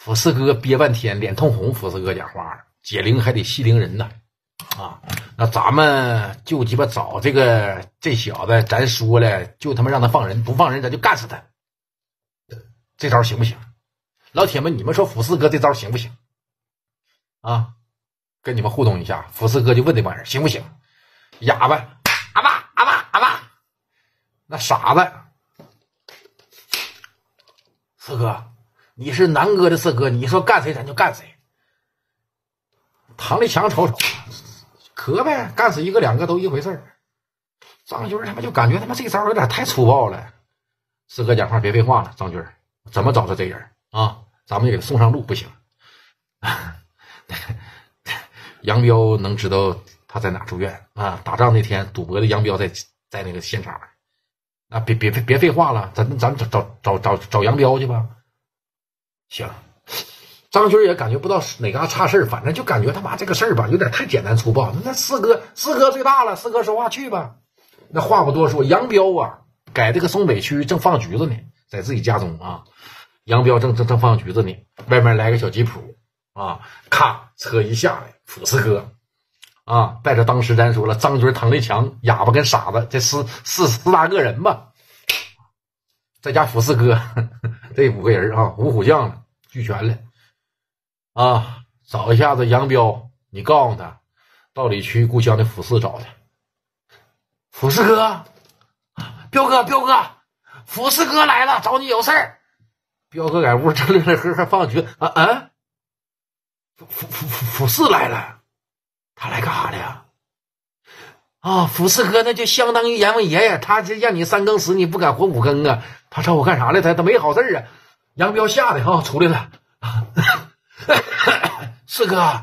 福四哥憋半天，脸通红。福四哥讲话了：“解铃还得系铃人呐，啊，那咱们就鸡巴找这小子，咱说了，就他妈让他放人，不放人咱就干死他。这招行不行？老铁们，你们说福四哥这招行不行？啊，跟你们互动一下。福四哥就问这帮人行不行？哑巴，阿爸，阿爸，阿爸，那傻子，四哥。”你是南哥的四哥，你说干谁咱就干谁。唐立强瞅瞅，可呗，干死一个两个都一回事儿。张军他妈就感觉他妈这招有点太粗暴了。四哥讲话别废话了，张军怎么找着这人啊？咱们就给他送上路不行。杨彪能知道他在哪住院啊？打仗那天赌博的杨彪在那个现场。啊，别废话了，咱找杨彪去吧。行，张军也感觉不到哪嘎差事，反正就感觉他妈这个事儿吧，有点太简单粗暴。那四哥最大了，四哥说话去吧。那话不多说，杨彪啊，改这个松北区正放橘子呢，在自己家中啊，杨彪正放橘子呢，外面来个小吉普啊，咔，车一下来，福四哥啊，带着当时咱说了，张军、唐立强、哑巴跟傻子这四大个人吧。再加福四哥这5个人啊，五虎将了，俱全了啊！找一下子杨彪，你告诉他，到里区故乡的福四找他。福四哥，彪哥，福四哥来了，找你有事儿。彪哥在屋正乐乐呵呵放局啊！福四来了，他来干啥的呀？啊，福四哥那就相当于阎王爷呀，他这让你3更死，你不敢活5更啊！他找我干啥来？他没好事啊！杨彪吓得哈出来了，四哥，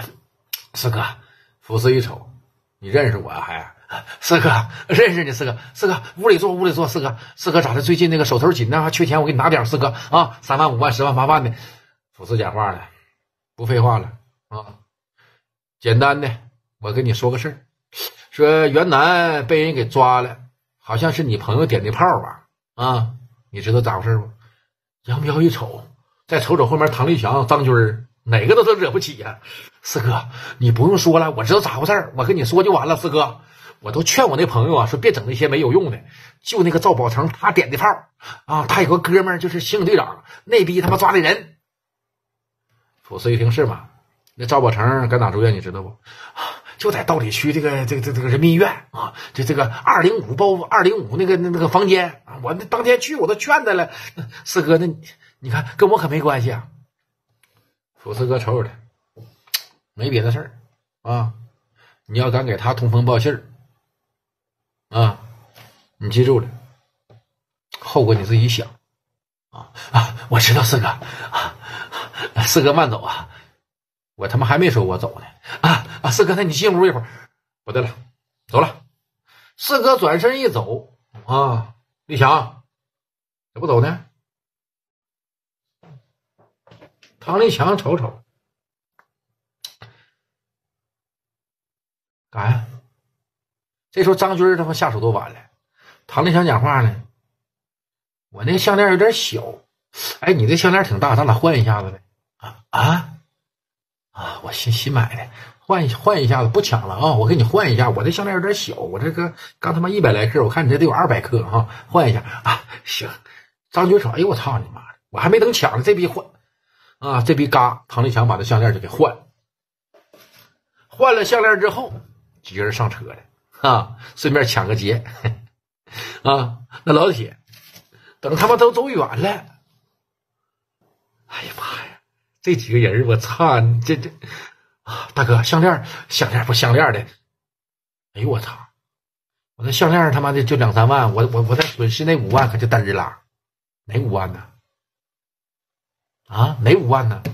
福四一瞅，你认识我啊？还四哥认识你，四哥屋里坐，四哥咋的？最近那个手头紧呢，还缺钱，我给你拿点，四哥啊，3万5万10万8万的。福四讲话了，不废话了啊，简单的，我跟你说个事儿。说袁南被人给抓了，好像是你朋友点的炮吧？啊，你知道咋回事不？杨彪一瞅，再瞅瞅后面唐立强、张军，哪个都惹不起呀。四哥，你不用说了，我知道咋回事，我跟你说就完了。四哥，我都劝我那朋友啊，说别整那些没有用的，就那个赵宝成他点的炮啊，他有个哥们儿就是刑警队长，那逼他妈抓的人。福四一听是吗？那赵宝成搁哪住院你知道不？就在道里区这个人民医院啊，这个205包205那个房间啊，我那当天去我都劝他了。四哥，那你看跟我可没关系啊。福四哥瞅瞅他，没别的事儿啊。你要敢给他通风报信儿啊，你记住了，后果你自己想啊。我知道四哥啊，四哥慢走啊。我他妈还没说我走呢四哥，那你进屋一会儿。不对了，走了。四哥转身一走啊，立强怎么不走呢？唐立强瞅瞅，干啥？这时候张军他妈下手多晚了。唐立强讲话呢，我那个项链有点小，哎，你这项链挺大，咱俩换一下子呗。我新买的，换一下子，不抢了啊！我给你换一下，我这项链有点小，我这个刚他妈100来克，我看你这得有200克啊！换一下啊，行。张军说：“哎呦我操你妈的，我还没等抢呢，这逼换啊！这逼嘎，唐立强把这项链就给换了项链之后，几个人上车了啊，顺便抢个劫啊！那老铁，等他妈都走远了，哎呀妈呀！这几个人，我操！这大哥，项链不项链的，哎呦我操！我那项链他妈的就2-3万，我再损失那5万可就嘚儿了。哪5万呢？啊，哪5万呢？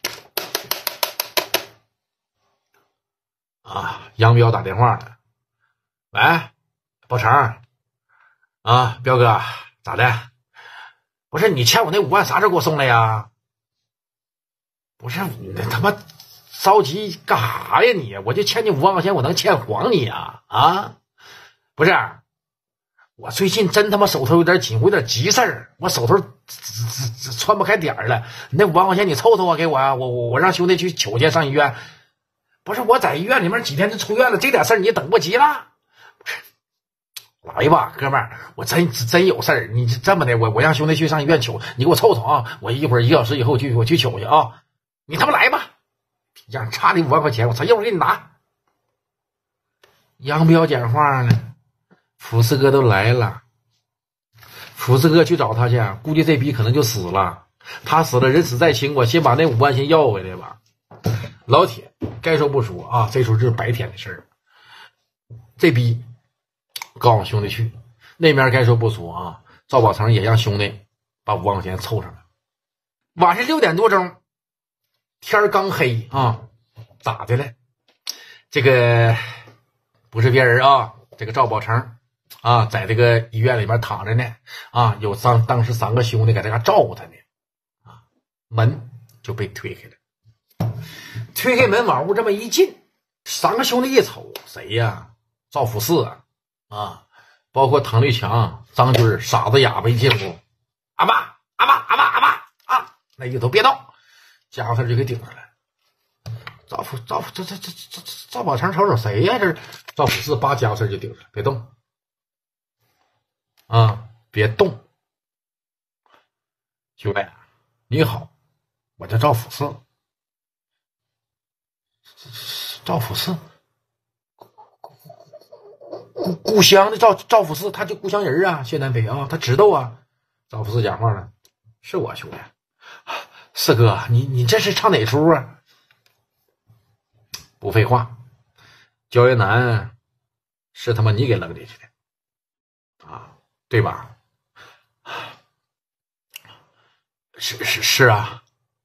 啊！杨彪打电话了，喂，宝成啊，彪哥咋的？不是你欠我那5万啥时候给我送来呀？不是你他妈着急干啥呀你？我就欠你5万块钱，我能欠黄你呀？啊，不是， 我最近真他妈手头有点紧，我有点急事儿，我手头穿不开点儿了。那5万块钱你凑凑啊，给我啊，我让兄弟去取去上医院。不是我在医院里面几天就出院了，这点事儿你等不及了？不是，来吧，哥们儿，我真有事儿。你这么的，我让兄弟去上医院取，你给我凑凑啊，我一会儿1个小时以后我去取去啊。你他妈来吧，让差你5万块钱，我操，一会儿给你拿。杨彪讲话呢，福四哥都来了，福四哥去找他去，估计这逼可能就死了。他死了，人死再轻，我先把那5万先要回来吧。老铁，该说不说啊，这时候就是白天的事儿。这逼告诉兄弟去，那边该说不说啊，赵宝成也让兄弟把5万块钱凑上了。晚上6点多钟，天刚黑啊，咋的了？这个不是别人啊，这个赵宝成啊，在这个医院里面躺着呢啊，有当时3个兄弟在这嘎照顾他呢啊，门就被推开了。推开门往屋这么一进，3个兄弟一瞅，谁呀？赵福四啊，包括唐立强、张军、傻子哑巴一进屋，阿爸啊，那一头别动，家伙事就给顶上来。赵宝成瞅谁呀？这赵福四把家伙事就顶上来，别动啊，别动。兄弟你好，我叫赵福四。赵福四，故乡的赵福四，他就故乡人啊，谢南飞啊，他知道啊。赵福四讲话了，是我兄弟，四哥，你这是唱哪出啊？不废话，焦元南是他妈你给扔进去的啊，对吧？是啊。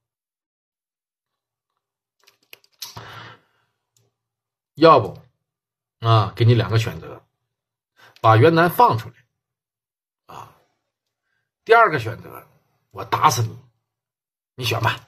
要不啊，给你2个选择，把袁南放出来啊。第2个选择，我打死你，你选吧。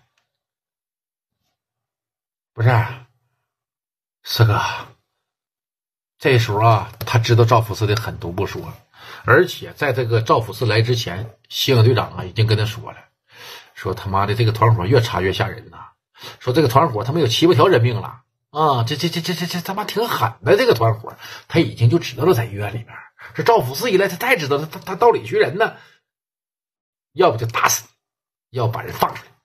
不是，四哥，这时候啊，他知道赵福四的狠毒不说，而且在这个赵福四来之前，刑警队长啊已经跟他说了，说他妈的这个团伙越查越吓人呐，说这个团伙他们有7、8条人命了。啊，这他妈挺狠的，这个团伙他已经就知道了，在医院里边。这赵福四一来，他太知道了，他道理学人呢，要不就打死你，要把人放出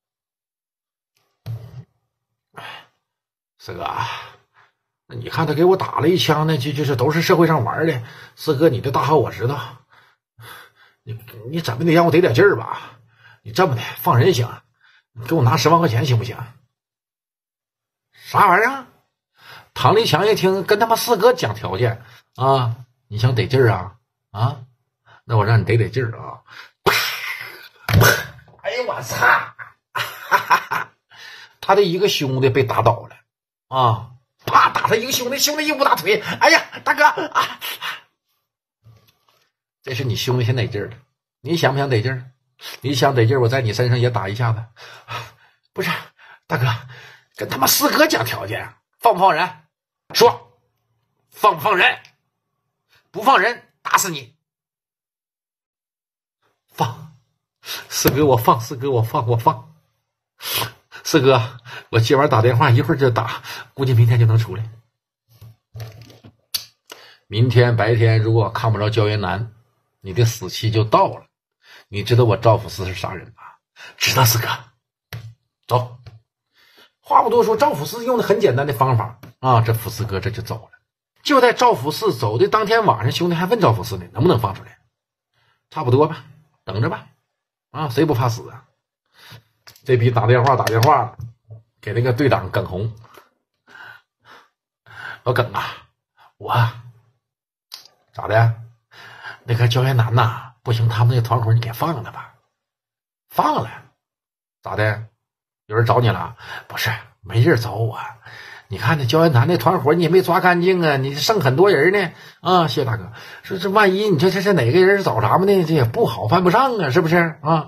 来。四哥，那你看他给我打了1枪呢，就是都是社会上玩的。四哥，你的大好我知道，你怎么得让我得点劲儿吧？你这么的放人行，你给我拿10万块钱行不行？啥玩意儿？唐立强一听，跟他妈四哥讲条件啊！你想得劲儿啊？啊，那我让你得劲儿啊！哎呦我操！他的一个兄弟被打倒了啊！啪打他一个兄弟，兄弟一捂大腿，哎呀，大哥啊！这是你兄弟先得劲儿了，你想不想得劲儿？你想得劲儿，我在你身上也打一下子。不是，大哥。跟他妈四哥讲条件，放不放人？说，放不放人？不放人，打死你！放，四哥我放，四哥我放。四哥，我今晚打电话，一会儿就打，估计明天就能出来。明天白天如果看不着焦元南，你的死期就到了。你知道我赵福四是啥人吧？知道，四哥。走。话不多说，赵福四用的很简单的方法啊，这福四哥这就走了。就在赵福四走的当天晚上，兄弟还问赵福四呢，能不能放出来？差不多吧，等着吧。啊，谁不怕死啊？这逼打电话给那个队长耿红，老耿啊，我咋的？那个焦元南呐，不行，他们那个团伙你给放了吧？放了，咋的？有人找你了？不是，没人找我。你看这焦元南那团伙你也没抓干净啊，你剩很多人呢啊！谢大哥说这万一你这是哪个人找咱们呢？这也不好犯不上啊，是不是啊？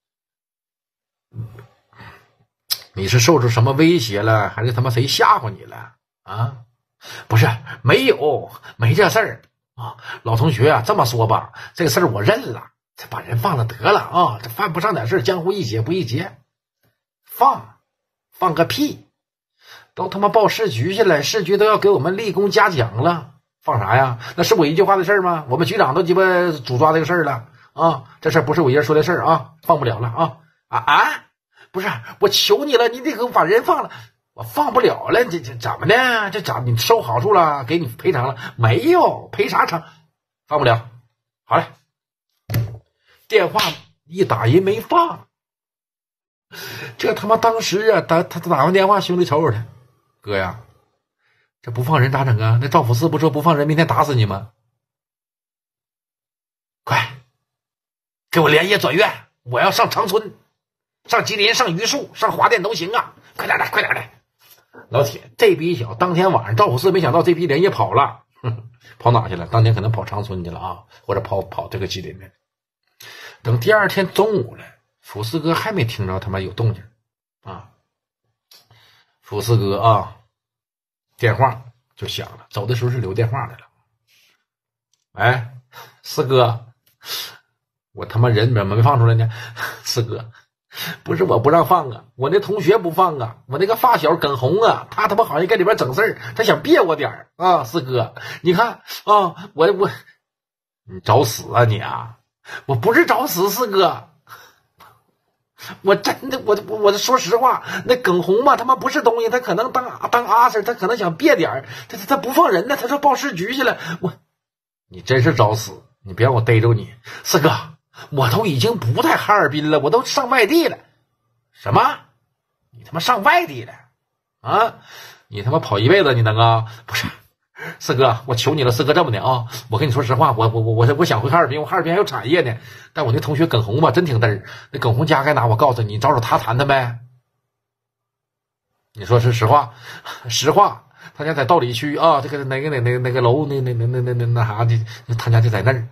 你是受着什么威胁了，还是他妈谁吓唬你了啊？不是，没这事儿。 啊，老同学啊，这么说吧，这个事儿我认了，这把人放了得了啊，这犯不上点事，江湖一劫不一劫。放个屁！都他妈报市局去了，市局都要给我们立功嘉奖了，放啥呀？那是我一句话的事吗？我们局长都鸡巴主抓这个事儿了啊！这事儿不是我一人说的事儿啊，放不了了啊！不是，我求你了，你得给我把人放了。我放不了了，这怎么的？这咋你收好处了？给你赔偿了没有？赔啥偿？放不了。好嘞，电话一打人没放。这他妈当时啊，他打完电话，兄弟瞅瞅他，哥呀，这不放人咋整啊？那赵府四不说不放人，明天打死你吗？快，给我连夜转院，我要上长春，上吉林，上榆树，上华电都行啊！快点来！老铁，这逼小当天晚上赵府四没想到这批连夜跑了，跑哪去了？当天可能跑长春去了啊，或者跑这个吉林的。等第二天中午了，府四哥还没听着他妈有动静啊。府四哥啊，电话就响了，走的时候是留电话来了。哎，四哥，我他妈人怎么没放出来呢？四哥，不是我不让放啊，我那同学不放啊，我那个发小耿红啊，他他妈好像在里边整事儿，他想别我点啊。四哥，你看啊，我你找死啊你啊！我不是找死，四哥，我真的我说实话，那耿红嘛，他妈不是东西，他可能当阿 Sir，他可能想别点他不放人呢，他说报市局去了。你真是找死，你别让我逮着你，四哥。我都已经不在哈尔滨了，我都上外地了。什么？你他妈上外地了啊？你他妈跑一辈子你能啊？不是，四哥，我求你了，四哥，这么的啊，我跟你说实话，我想回哈尔滨，我哈尔滨还有产业呢。但我那同学耿红吧，真挺嘚儿，那耿红家该哪？我告诉你，找他谈谈呗。你说是实话？实话，他家在道里区啊，这个那个楼那啥的，他家就在那儿。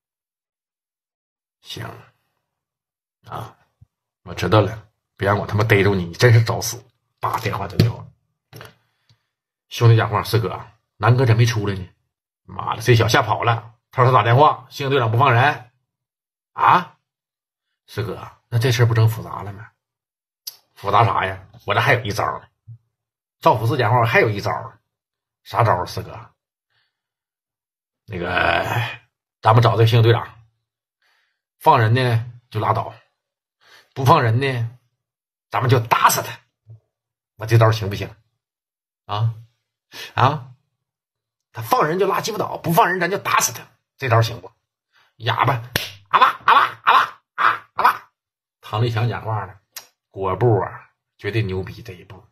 行啊，我知道了，别让我他妈逮着你，你真是找死！把电话就掉了。兄弟讲话，四哥，南哥怎么没出来呢？妈的，这小吓跑了。他说他打电话，刑警队长不放人啊。四哥，那这事不整复杂了吗？复杂啥呀？我这还有一招呢。赵府四讲话，我还有一招呢。啥招？四哥，那个咱们找这个刑警队长。放人呢就拉倒，不放人呢，咱们就打死他。我这招行不行？啊，他放人就拉鸡巴倒，不放人咱就打死他。这招行不？哑巴，阿爸，唐立强讲话了，果不啊，绝对牛逼这一步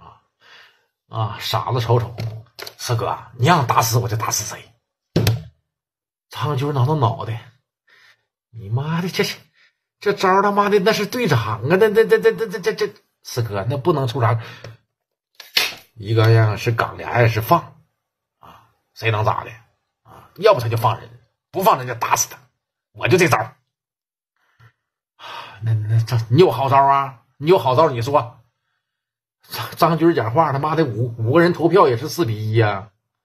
傻子瞅瞅，四哥，你让打死我就打死谁？苍军挠袋。你妈的，这招他妈的那是队长啊！这四哥那不能出啥，一个样是岗，俩人是放啊，谁能咋的啊？要不他就放人，不放人就打死他，我就这招。这你有好招啊？你有好招你说。张军讲话，他妈的五个人投票也是4-1呀，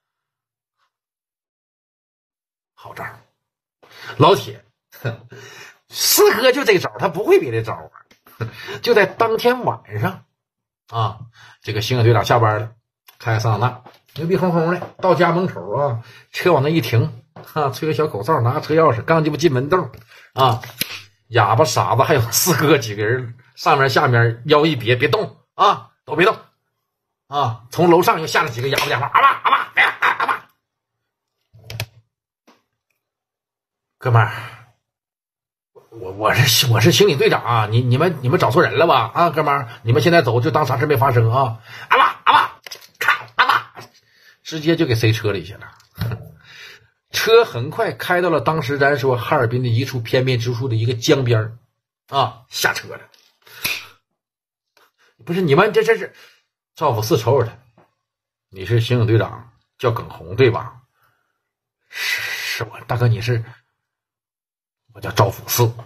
好招，老铁。四哥就这招，他不会别的招啊！就在当天晚上啊，这个刑警队长下班了，开桑塔纳，牛逼哄哄的，到家门口啊，车往那一停啊，吹个小口哨，拿个车钥匙，刚鸡巴进门洞啊，哑巴傻子还有四哥几个人，上面下面腰一别，别动啊，都别动啊！从楼上又下来几个哑巴讲话，阿爸，哥们儿。我是刑警队长啊！你们找错人了吧？啊，哥们儿，你们现在走就当啥事没发生啊！阿爸，看阿爸，直接就给塞车里去了。车很快开到了当时咱说哈尔滨的一处偏僻之处的一个江边啊，下车了。不是你们这是赵府四瞅瞅他，你是刑警队长，叫耿红对吧？是我大哥，你是。我叫赵府四，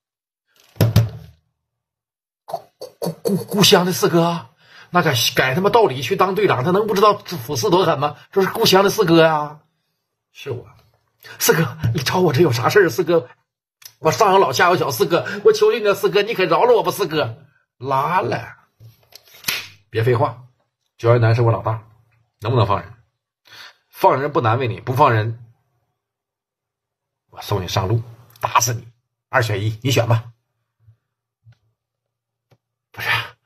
故乡的四哥，那改他妈道理去当队长，他能不知道这府四多狠吗？这是故乡的四哥呀，是我。 四哥，你找我这有啥事儿？四哥，我上有老下有小，四哥，我求求你了，四哥，你可饶了我吧，四哥。拉了，别废话，焦元南是我老大，能不能放人？放人不难为你，不放人，我送你上路，打死你，2选1，你选吧。不是，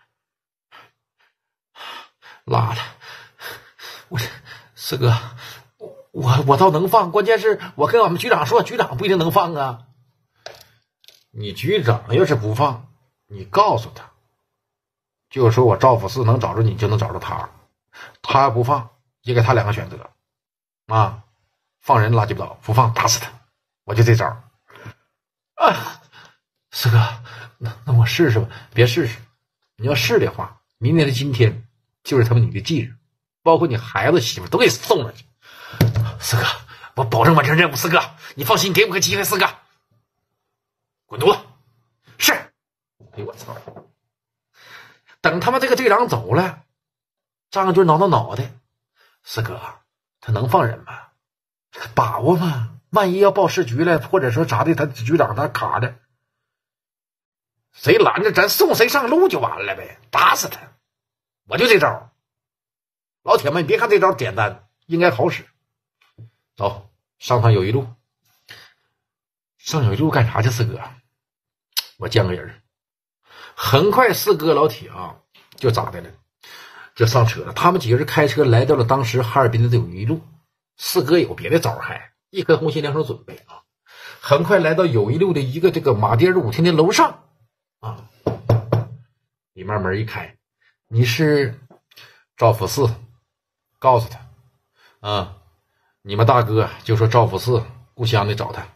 拉了，我四哥，我倒能放，关键是我跟俺们局长说，局长不一定能放啊。你局长要是不放，你告诉他，就说我赵府四能找着你，就能找着他。他要不放，也给他2个选择啊，放人拉鸡巴倒，不放打死他。我就这招啊，四哥，那我试试吧。别试试，你要试的话，明年的今天就是他们你的忌日，包括你孩子媳妇都给送上去。四哥，我保证完成任务。四哥，你放心，给我个机会。四哥，滚犊子！是。哎呦我操！等他们这个队长走了，张军挠挠脑袋，四哥，他能放人吗？把握吗？万一要报市局了，或者说咋的，他局长他卡着，谁拦着咱送谁上路就完了呗，打死他！我就这招。老铁们，你别看这招简单，应该好使。走，上趟友谊路。上友谊路干啥去？四哥，我见个人。很快，四哥老铁啊，就咋的了？就上车了。他们几个人开车来到了当时哈尔滨的友谊路。四哥有别的招还一颗红心2手准备啊。很快来到友谊路的一个这个马迭尔舞厅的楼上啊。里面门一开，你是赵府四，告诉他啊，你们大哥就说赵府四故乡的找他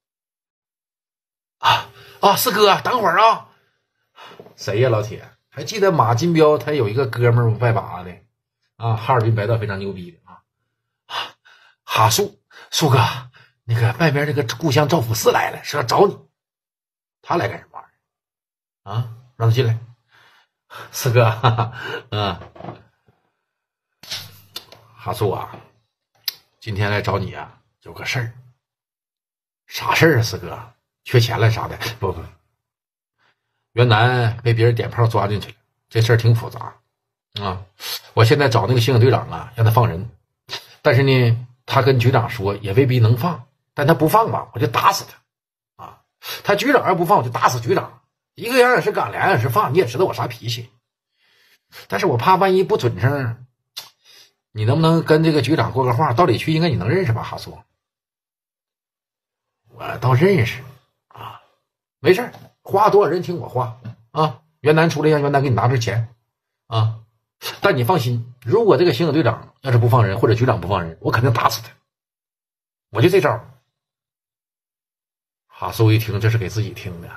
啊。四哥，等会儿啊。谁呀，老铁？还记得马金彪他有一个哥们儿外把的啊，哈尔滨白道非常牛逼的啊。哈树哥，那个外边那个故乡赵府四来了，是要找你。他来干什么玩意儿啊？让他进来。四哥，哈哈，哈树啊，今天来找你啊，有个事儿。啥事儿啊，四哥？缺钱了啥的？不，袁南被别人点炮抓进去了，这事儿挺复杂啊。我现在找那个刑警队长啊，让他放人，但是呢，他跟局长说也未必能放，但他不放吧，我就打死他啊。他局长要不放，我就打死局长。一个样也是赶，两样也是放，你也知道我啥脾气。但是我怕万一不准成，你能不能跟这个局长过个话？到里区应该你能认识吧，哈苏？我倒认识啊，没事，花多少人听我话啊。袁南出来让袁南给你拿点钱啊，但你放心，如果这个刑警队长要是不放人，或者局长不放人，我肯定打死他。我就这招。哈苏一听，这是给自己听的。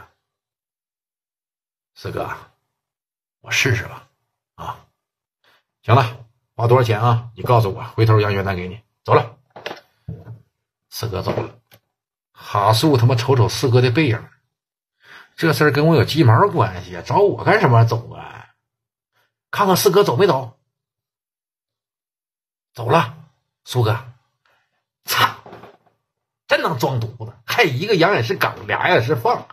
四哥，我试试吧啊。行了，花多少钱啊？你告诉我，回头让袁南给你。走了。四哥走了。哈苏他妈瞅瞅四哥的背影，这事儿跟我有鸡毛关系啊？找我干什么走啊？看看四哥走没走？走了。苏哥，操，真能装犊子，还一个羊也是岗，俩也是放。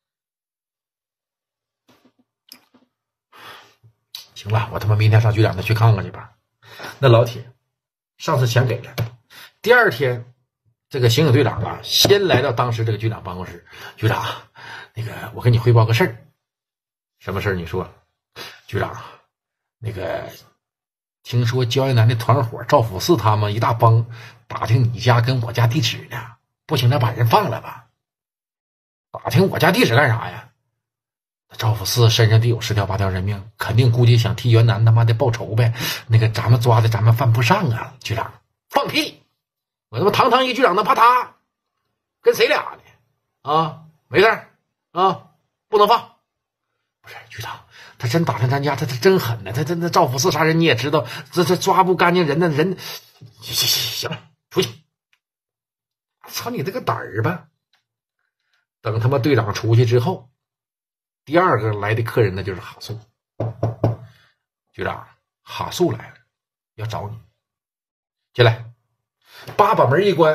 行了，我他妈明天上局长那去看看去吧。那老铁，上次钱给了，第二天这个刑警队长啊，先来到当时这个局长办公室。局长，那个我跟你汇报个事儿。什么事儿？你说。局长，那个听说焦彦南的团伙赵府四他们一大帮打听你家跟我家地址呢，不行，那把人放了吧。打听我家地址干啥呀？赵府四身上得有10条8条人命，肯定估计想替袁南他妈的报仇呗。那个咱们抓的咱们犯不上啊。局长，放屁！我他妈堂堂一局长能怕他？跟谁俩呢？啊，没事啊，不能放。不是局长，他真打听咱家，他真狠呢。他真赵府四杀人你也知道，这抓不干净人的人。行了，出去。操你这个胆儿吧！等他妈队长出去之后，第二个来的客人呢就是哈素。局长，哈素来了，要找你。进来。把门一关，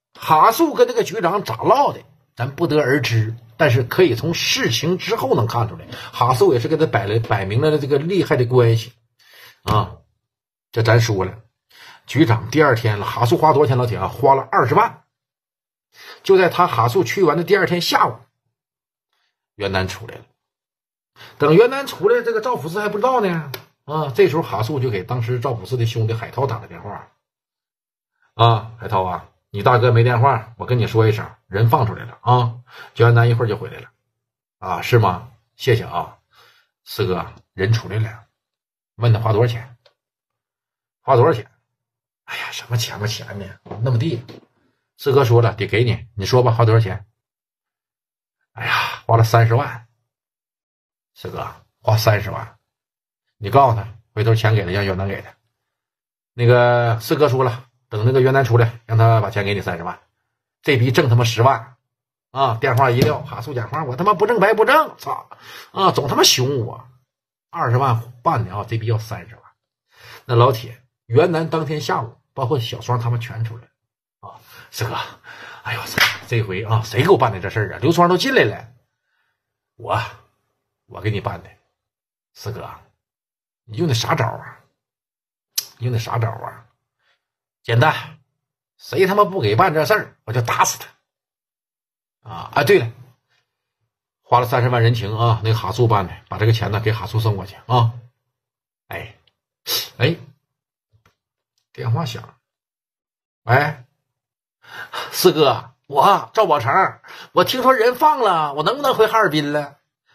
哈素跟这个局长咋唠的，咱不得而知，但是可以从事情之后能看出来，哈素也是跟他摆明了这个厉害的关系啊。这咱说了，局长第二天了，哈素花多少钱？老铁啊，花了20万。就在他哈素去完的第二天下午，袁南出来了。等袁南出来，这个赵普四还不知道呢。啊，这时候哈素就给当时赵普四的兄弟海涛打了电话。啊，海涛啊，你大哥没电话，我跟你说一声，人放出来了啊，袁南一会儿就回来了。啊，是吗？谢谢啊，四哥，人出来了，问他花多少钱？花多少钱？哎呀，什么钱呢？那么地。四哥说了，得给你，你说吧，花多少钱？哎呀，花了30万。四哥，花30万，你告诉他，回头钱给他，让袁南给他。那个四哥说了，等那个袁南出来，让他把钱给你30万。这逼挣他妈10万啊！电话一撂，哈素讲话，我他妈不挣白不挣，操啊！总他妈凶我，20万办的啊，这逼要30万。那老铁，袁南当天下午，包括小双他们全出来了啊。四哥，哎呦，这回啊，谁给我办的这事儿啊？刘双都进来了，我给你办的。四哥，你用的啥招啊？用的啥招啊？简单，谁他妈不给办这事儿，我就打死他。啊，对了，花了30万人情啊，那个哈素办的，把这个钱呢给哈素送过去啊。哎，电话响，喂，四哥，我赵宝成，我听说人放了，我能不能回哈尔滨了？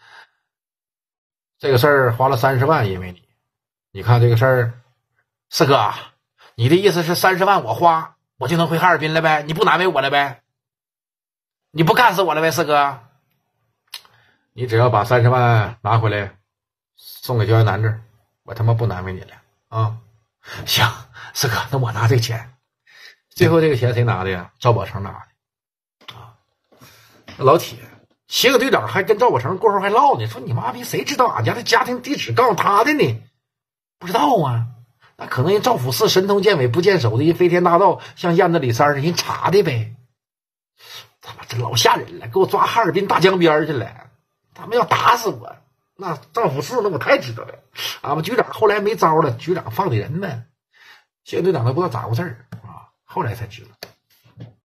这个事儿花了30万，因为你看这个事儿，四哥，你的意思是30万我花，我就能回哈尔滨了呗？你不难为我了呗？你不干死我了呗，四哥？你只要把30万拿回来，送给焦元南这儿，我他妈不难为你了啊！行，四哥，那我拿这个钱。最后这个钱谁拿的呀？赵宝成拿的啊。老铁，协个队长还跟赵宝成过后还唠呢，说你妈逼谁知道俺家的家庭地址告诉他的呢？不知道啊，那可能人赵普四神通见尾不见首的，人飞天大盗像燕子李三人查的呗。他妈这老吓人了，给我抓哈尔滨大江边去了，他们要打死我。那赵普四那我太知道了，俺们局长后来没招了，局长放的人呢，谢队长都不知道咋回事啊，后来才知道。